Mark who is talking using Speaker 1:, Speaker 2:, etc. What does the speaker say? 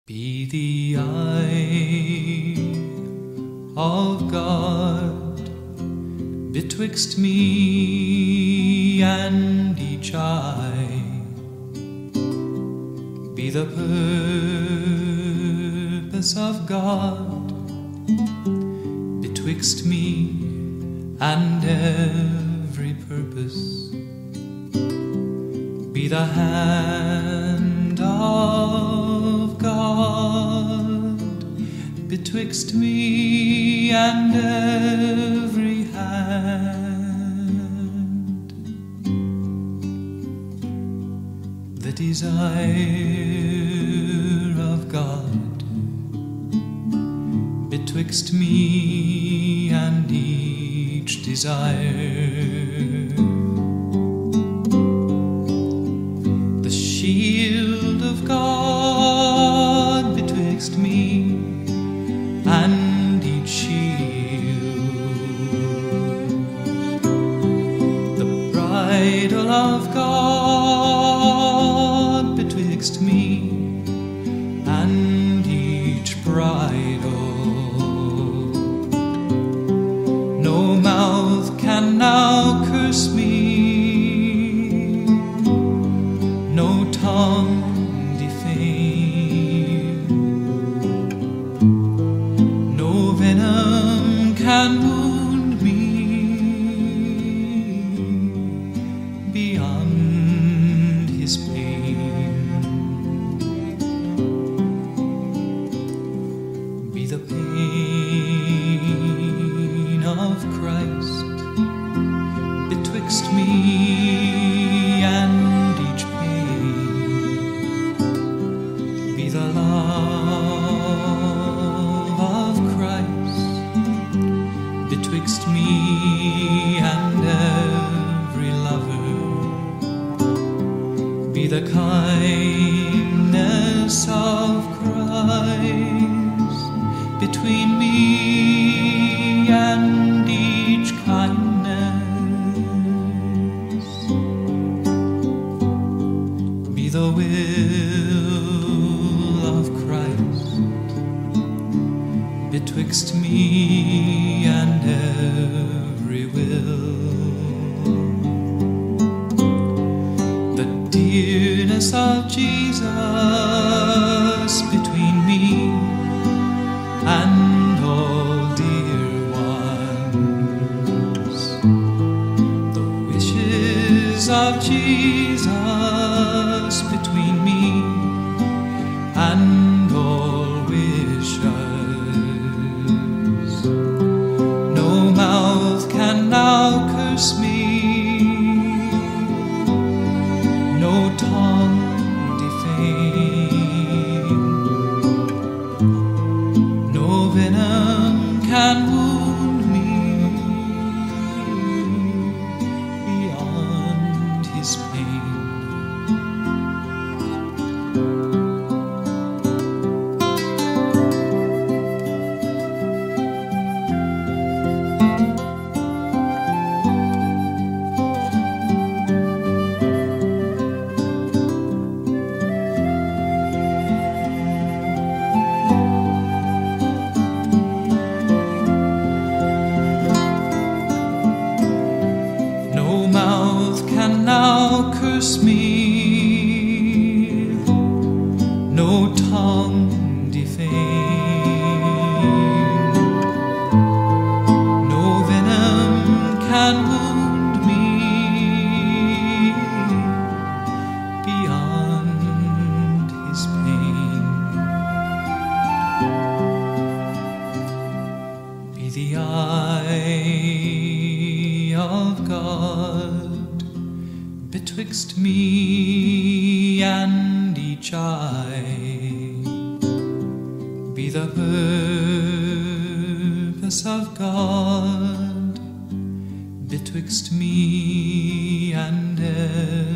Speaker 1: Be the eye of God betwixt me and each eye. Be the purpose of God betwixt me and every purpose. Be the hand of God betwixt me and every hand. The desire of God betwixt me and each desire. The shield of God betwixt me and each shield. The bridle of God betwixt me and each bridle. No mouth can now curse me, no tongue defame, no venom can wound me beyond his pain. Be the pain of Christ betwixt me and each pain. Be the love of Christ betwixt me and every lover. Be the kindness of Christ between me and each kindness. Be the will of Christ betwixt me and every will. The dearness of Jesus between me and all dear ones. The wishes of Jesus between me and all wishes. No mouth can now curse me, no tongue defame, no venom can wound me beyond his pain. No mouth can now curse me, no tongue defame, no venom can wound me beyond his pain. Be the eye of God betwixt me and each eye. Be the purpose of God betwixt me and